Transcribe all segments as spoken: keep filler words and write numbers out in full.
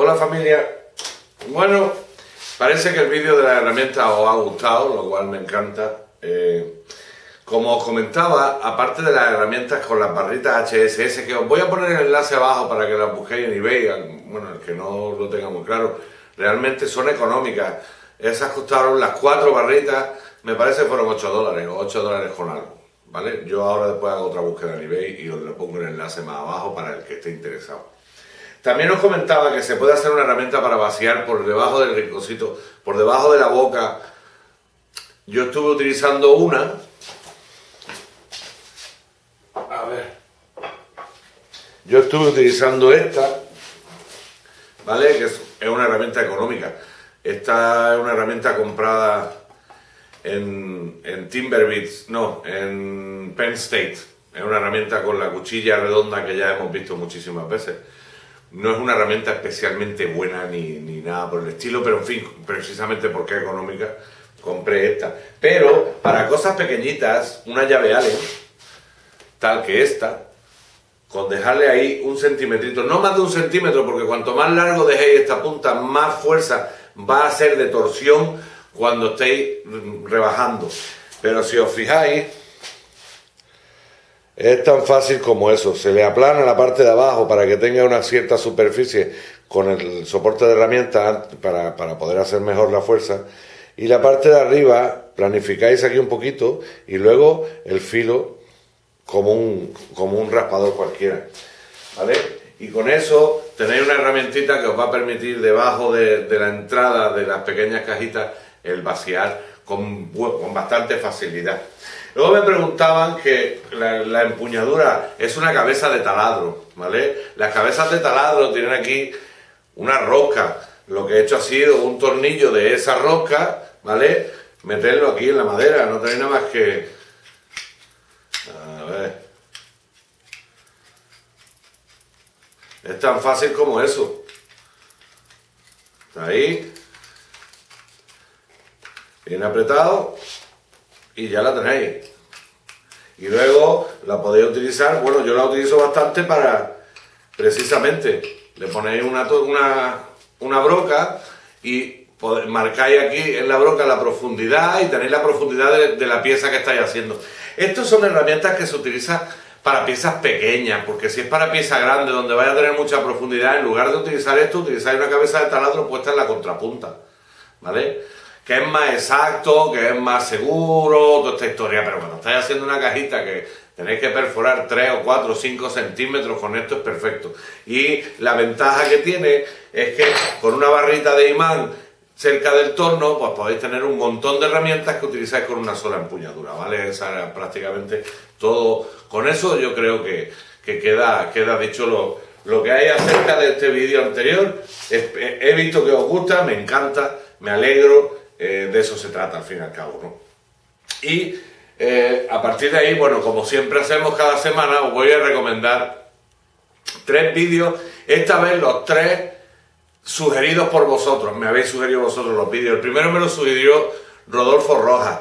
Hola familia. Bueno, parece que el vídeo de la herramienta os ha gustado, lo cual me encanta. Eh, como os comentaba, aparte de las herramientas con las barritas H S S, que os voy a poner el enlace abajo para que las busquéis en eBay, bueno, el que no lo tenga muy claro, realmente son económicas. Esas costaron las cuatro barritas, me parece que fueron ocho dólares o ocho dólares con algo, ¿vale? Yo ahora después hago otra búsqueda en eBay y os le pongo el enlace más abajo para el que esté interesado. También os comentaba que se puede hacer una herramienta para vaciar por debajo del rinconcito, por debajo de la boca. Yo estuve utilizando una. A ver. Yo estuve utilizando esta, ¿vale? Que es, es una herramienta económica. Esta es una herramienta comprada en, en Timberbits, no, en Penn State. Es una herramienta con la cuchilla redonda que ya hemos visto muchísimas veces. No es una herramienta especialmente buena ni, ni nada por el estilo, pero en fin, precisamente porque es económica, compré esta. Pero para cosas pequeñitas, una llave Allen, tal que esta, con dejarle ahí un centimetrito, no más de un centímetro, porque cuanto más largo dejéis esta punta, más fuerza va a ser de torsión cuando estéis rebajando. Pero si os fijáis, es tan fácil como eso, se le aplana la parte de abajo para que tenga una cierta superficie con el soporte de herramienta para, para poder hacer mejor la fuerza, y la parte de arriba planificáis aquí un poquito y luego el filo como un, como un raspador cualquiera, ¿vale? Y con eso tenéis una herramientita que os va a permitir debajo de, de la entrada de las pequeñas cajitas el vaciar con, con bastante facilidad. Luego me preguntaban que la, la empuñadura es una cabeza de taladro, ¿vale? Las cabezas de taladro tienen aquí una rosca. Lo que he hecho ha sido un tornillo de esa rosca, ¿vale? Meterlo aquí en la madera, no tenéis nada más que... A ver... Es tan fácil como eso. Está ahí. Bien apretado. Y ya la tenéis. Y luego la podéis utilizar, bueno, yo la utilizo bastante para, precisamente, le ponéis una, una, una broca y podéis, marcáis aquí en la broca la profundidad y tenéis la profundidad de, de la pieza que estáis haciendo. Estas son herramientas que se utilizan para piezas pequeñas, porque si es para pieza grande, donde vaya a tener mucha profundidad, en lugar de utilizar esto, utilizáis una cabeza de taladro puesta en la contrapunta, ¿vale? Que es más exacto, que es más seguro, toda esta historia, pero cuando estáis haciendo una cajita que tenéis que perforar tres o cuatro o cinco centímetros, con esto es perfecto. Y la ventaja que tiene es que con una barrita de imán cerca del torno, pues podéis tener un montón de herramientas que utilizáis con una sola empuñadura, ¿vale? Esa era prácticamente todo. Con eso yo creo que, que queda, queda dicho lo, lo que hay acerca de este vídeo anterior. He, he visto que os gusta, me encanta, me alegro. Eh, de eso se trata al fin y al cabo, ¿no? Y eh, a partir de ahí, bueno, como siempre hacemos cada semana, os voy a recomendar tres vídeos, esta vez los tres sugeridos por vosotros, me habéis sugerido vosotros los vídeos. El primero me lo sugirió Rodolfo Rojas.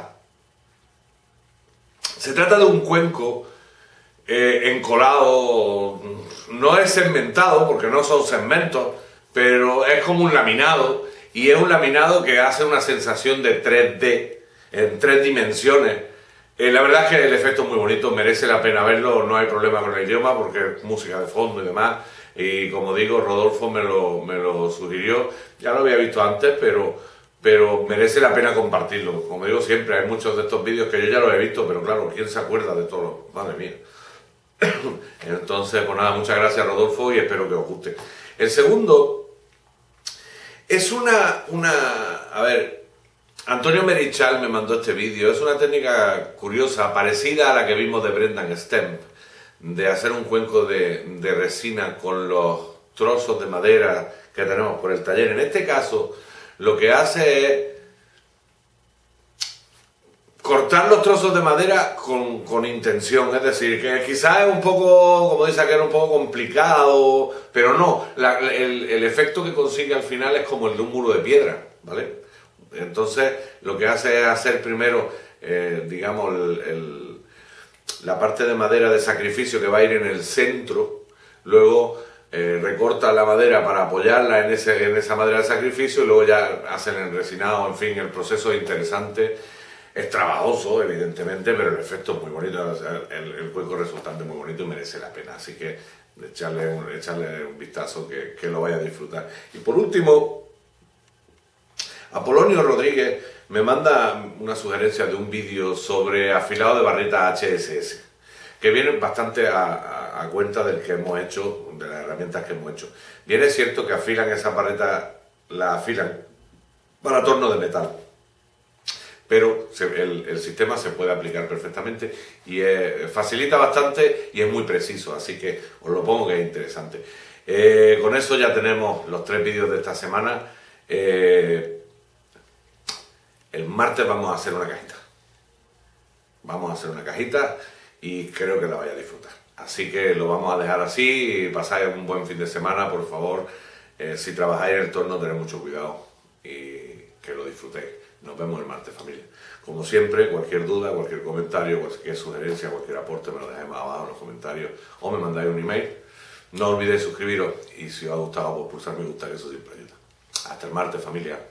Se trata de un cuenco eh, encolado, no es segmentado porque no son segmentos, pero es como un laminado. Y es un laminado que hace una sensación de tres D, en tres dimensiones. Eh, la verdad es que el efecto es muy bonito, merece la pena verlo, no hay problema con el idioma porque es música de fondo y demás. Y como digo, Rodolfo me lo, me lo sugirió, ya lo había visto antes, pero, pero merece la pena compartirlo. Como digo siempre, hay muchos de estos vídeos que yo ya los he visto, pero claro, ¿quién se acuerda de todo? Madre mía. Entonces, pues nada, muchas gracias Rodolfo y espero que os guste. El segundo... Es una, una, a ver, Antonio Merichal me mandó este vídeo, es una técnica curiosa, parecida a la que vimos de Brendan Stemp, de hacer un cuenco de, de resina con los trozos de madera que tenemos por el taller. En este caso, lo que hace es cortar los trozos de madera con, con intención, es decir, que quizás es un poco, como dice aquel, un poco complicado, pero no, la, el, el efecto que consigue al final es como el de un muro de piedra, ¿vale? Entonces, lo que hace es hacer primero, eh, digamos, el, el, la parte de madera de sacrificio que va a ir en el centro, luego eh, recortan la madera para apoyarla en, ese, en esa madera de sacrificio y luego ya hacen el resinado, en fin, el proceso es interesante, es trabajoso evidentemente, pero el efecto es muy bonito, o sea, el, el cuenco resultante es muy bonito y merece la pena, así que echarle un, echarle un vistazo que, que lo vaya a disfrutar. Y por último, Apolonio Rodríguez me manda una sugerencia de un vídeo sobre afilado de barrita H S S, que viene bastante a, a, a cuenta del que hemos hecho, de las herramientas que hemos hecho. Bien es cierto que afilan esa barrita, la afilan para torno de metal, pero se, el, el sistema se puede aplicar perfectamente y eh, facilita bastante y es muy preciso, así que os lo pongo que es interesante. Eh, con eso ya tenemos los tres vídeos de esta semana. Eh, el martes vamos a hacer una cajita. Vamos a hacer una cajita y creo que la vais a disfrutar. Así que lo vamos a dejar así y pasáis un buen fin de semana, por favor. Eh, si trabajáis en el torno, tened mucho cuidado y que lo disfrutéis. Nos vemos el martes, familia. Como siempre, cualquier duda, cualquier comentario, cualquier sugerencia, cualquier aporte, me lo dejéis más abajo en los comentarios o me mandáis un email. No olvidéis suscribiros y si os ha gustado, pues pulsar me gusta, que eso siempre ayuda. Hasta el martes, familia.